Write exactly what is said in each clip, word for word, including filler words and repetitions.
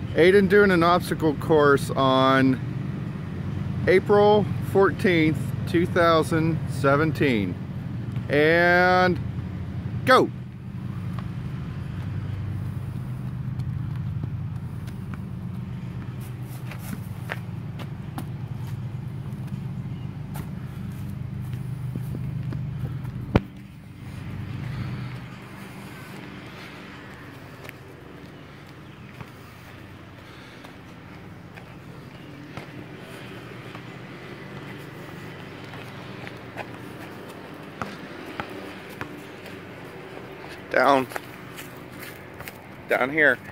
Aiden doing an obstacle course on April fourteenth, two thousand seventeen. And go! Down, down here.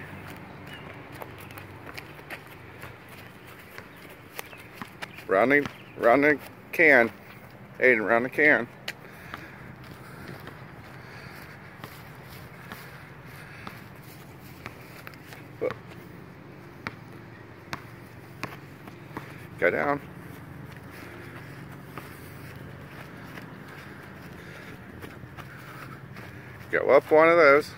Round the, round the can. Aiden, round the can. Look. Go down. Go up one of those.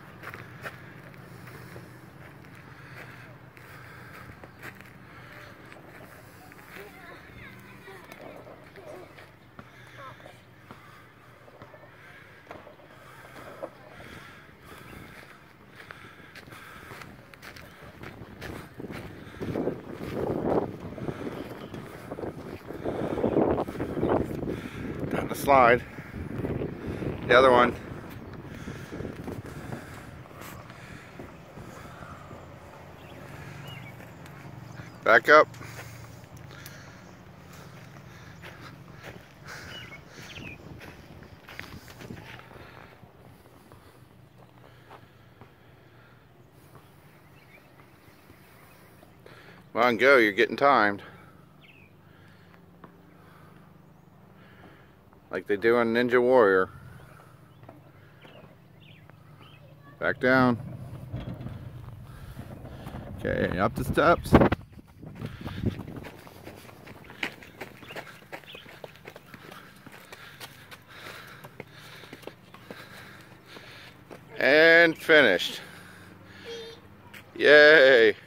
Down the slide. The other one. Back up. Come on, go, you're getting timed. Like they do on Ninja Warrior. Back down. Okay, up the steps. And finished. Yay!